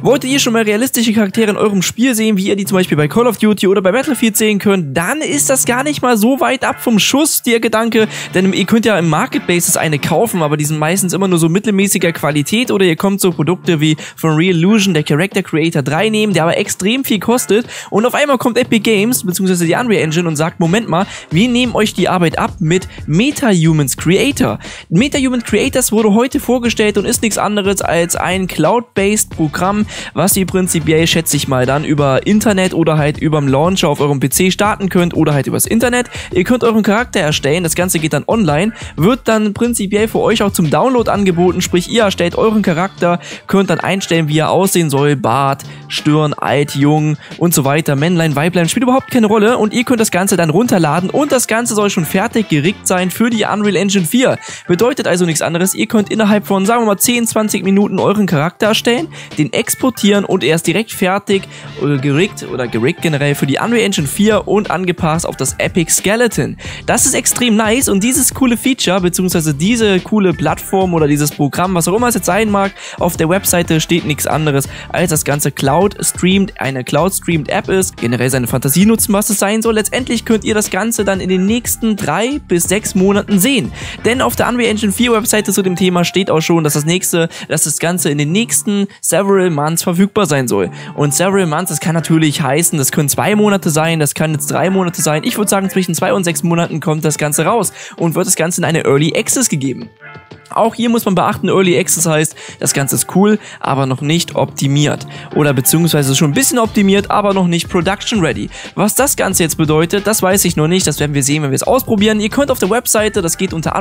Wolltet ihr schon mal realistische Charaktere in eurem Spiel sehen, wie ihr die zum Beispiel bei Call of Duty oder bei Battlefield sehen könnt, dann ist das gar nicht mal so weit ab vom Schuss, der Gedanke, denn ihr könnt ja im Marketplaces eine kaufen, aber die sind meistens immer nur so mittelmäßiger Qualität, oder ihr kommt so Produkte wie von Reallusion, der Character Creator 3 nehmen, der aber extrem viel kostet, und auf einmal kommt Epic Games bzw. die Unreal Engine und sagt, Moment mal, wir nehmen euch die Arbeit ab mit MetaHumans Creator. MetaHuman Creators wurde heute vorgestellt und ist nichts anderes als ein Cloud-based Programm, was ihr prinzipiell, schätze ich mal, dann über Internet oder halt überm Launcher auf eurem PC starten könnt oder halt übers Internet. Ihr könnt euren Charakter erstellen, das Ganze geht dann online, wird dann prinzipiell für euch auch zum Download angeboten, sprich ihr erstellt euren Charakter, könnt dann einstellen, wie er aussehen soll, Bart, Stirn, alt, jung und so weiter, Männlein, Weiblein, spielt überhaupt keine Rolle, und ihr könnt das Ganze dann runterladen und das Ganze soll schon fertig gerickt sein für die Unreal Engine 4. Bedeutet also nichts anderes, ihr könnt innerhalb von, sagen wir mal, 10-20 Minuten euren Charakter erstellen, den exportieren und er ist direkt fertig gerickt generell für die Unreal Engine 4 und angepasst auf das Epic Skeleton. Das ist extrem nice, und dieses coole Feature, beziehungsweise diese coole Plattform oder dieses Programm, was auch immer es jetzt sein mag, auf der Webseite steht nichts anderes, als das Ganze eine Cloud-Streamed App ist, generell seine Fantasie nutzen, was es sein soll. Letztendlich könnt ihr das Ganze dann in den nächsten 3 bis 6 Monaten sehen. Denn auf der Unreal Engine 4 Webseite zu dem Thema steht auch schon, dass das Ganze in den nächsten several months verfügbar sein soll. Und several months, das kann natürlich heißen, das können 2 Monate sein, das kann jetzt 3 Monate sein. Ich würde sagen, zwischen 2 und 6 Monaten kommt das Ganze raus und wird das Ganze in eine Early Access gegeben. Auch hier muss man beachten, Early Access heißt, das Ganze ist cool, aber noch nicht optimiert. Oder beziehungsweise schon ein bisschen optimiert, aber noch nicht Production Ready. Was das Ganze jetzt bedeutet, das weiß ich noch nicht, das werden wir sehen, wenn wir es ausprobieren. Ihr könnt auf der Webseite, das geht unter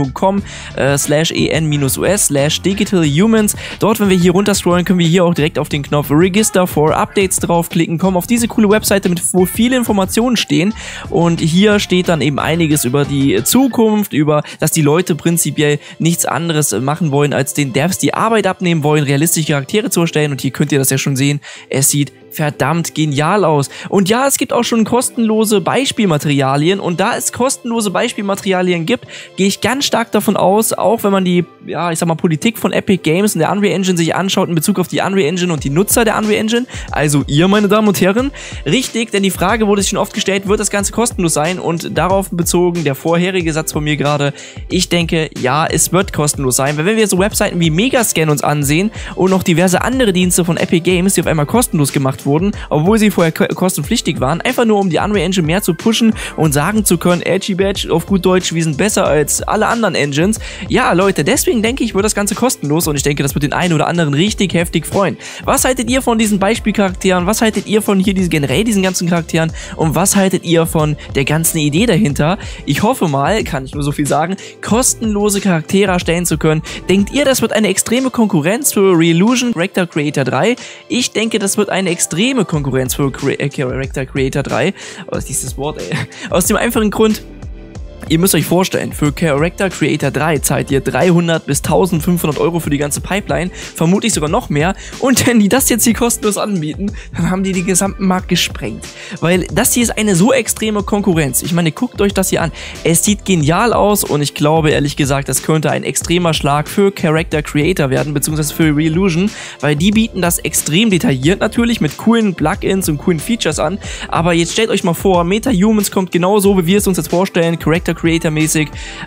unrealengine.com/en-us/digitalhumans. Dort, wenn wir hier runter scrollen, können wir hier auch direkt auf den Knopf Register for Updates draufklicken, kommen auf diese coole Webseite, wo viele Informationen stehen. Und hier steht dann eben einiges über die Zukunft, dass die Leute prinzipiell nichts anderes machen wollen, als den Devs die Arbeit abnehmen wollen, realistische Charaktere zu erstellen, und hier könnt ihr das ja schon sehen, es sieht verdammt genial aus. Und ja, es gibt auch schon kostenlose Beispielmaterialien, und da es kostenlose Beispielmaterialien gibt, gehe ich ganz stark davon aus, auch wenn man die, ja, ich sag mal, Politik von Epic Games und der Unreal Engine sich anschaut in Bezug auf die Unreal Engine und die Nutzer der Unreal Engine, also ihr, meine Damen und Herren, richtig, denn die Frage wurde sich schon oft gestellt, wird das Ganze kostenlos sein, und darauf bezogen der vorherige Satz von mir gerade, ich denke, ja, es wird kostenlos sein, weil wenn wir so Webseiten wie Megascan uns ansehen und noch diverse andere Dienste von Epic Games, die auf einmal kostenlos gemacht wurden, obwohl sie vorher kostenpflichtig waren, einfach nur um die Unreal Engine mehr zu pushen und sagen zu können, Edgy Badge, auf gut Deutsch, wir sind besser als alle anderen Engines. Ja, Leute, deswegen denke ich, wird das Ganze kostenlos, und ich denke, das wird den einen oder anderen richtig heftig freuen. Was haltet ihr von diesen Beispielcharakteren? Was haltet ihr von hier generell diesen ganzen Charakteren? Und was haltet ihr von der ganzen Idee dahinter? Ich hoffe mal, kann ich nur so viel sagen, kostenlose Charaktere erstellen zu können. Denkt ihr, das wird eine extreme Konkurrenz für Reallusion Character Creator 3? Ich denke, das wird eine extreme Konkurrenz für Character Creator 3. Was ist dieses Wort, ey? Aus dem einfachen Grund, ihr müsst euch vorstellen, für Character Creator 3 zahlt ihr 300 bis 1500 Euro für die ganze Pipeline, vermutlich sogar noch mehr, und wenn die das jetzt hier kostenlos anbieten, dann haben die den gesamten Markt gesprengt, weil das hier ist eine so extreme Konkurrenz. Ich meine, guckt euch das hier an, es sieht genial aus, und ich glaube ehrlich gesagt, das könnte ein extremer Schlag für Character Creator werden, beziehungsweise für Reallusion, weil die bieten das extrem detailliert natürlich mit coolen Plugins und coolen Features an, aber jetzt stellt euch mal vor, MetaHumans kommt genauso, wie wir es uns jetzt vorstellen, Character Creator-mäßig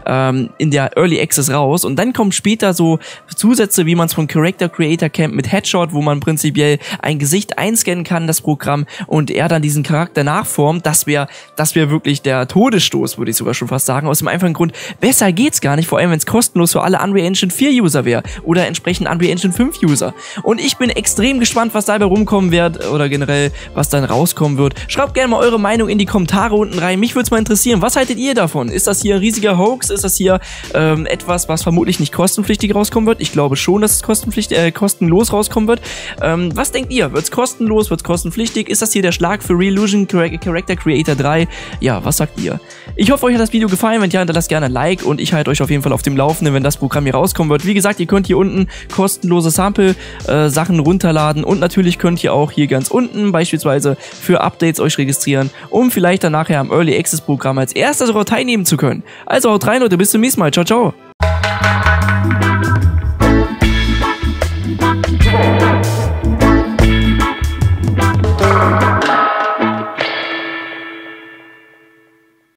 in der Early Access raus, und dann kommen später so Zusätze, wie man es von Character Creator kennt, mit Headshot, wo man prinzipiell ein Gesicht einscannen kann, das Programm, und er dann diesen Charakter nachformt. Das wäre wirklich der Todesstoß, würde ich sogar schon fast sagen, aus dem einfachen Grund, besser geht's gar nicht, vor allem wenn es kostenlos für alle Unreal Engine 4 User wäre oder entsprechend Unreal Engine 5 User. Und ich bin extrem gespannt, was dabei rumkommen wird, oder generell, was dann rauskommen wird. Schreibt gerne mal eure Meinung in die Kommentare unten rein, mich würde es mal interessieren, was haltet ihr davon? Ist das hier ein riesiger Hoax? Ist das hier etwas, was vermutlich nicht kostenpflichtig rauskommen wird? Ich glaube schon, dass es kostenlos rauskommen wird. Was denkt ihr? Wird es kostenlos? Wird es kostenpflichtig? Ist das hier der Schlag für Reallusion Character Creator 3? Ja, was sagt ihr? Ich hoffe, euch hat das Video gefallen. Wenn ja, hinterlasst gerne ein Like, und ich halte euch auf jeden Fall auf dem Laufenden, wenn das Programm hier rauskommen wird. Wie gesagt, ihr könnt hier unten kostenlose Sample-Sachen runterladen, und natürlich könnt ihr auch hier ganz unten beispielsweise für Updates euch registrieren, um vielleicht dann nachher am Early Access Programm als erster sogar teilnehmen zu können. Also haut rein, Leute, bis zum nächsten Mal. Ciao, ciao.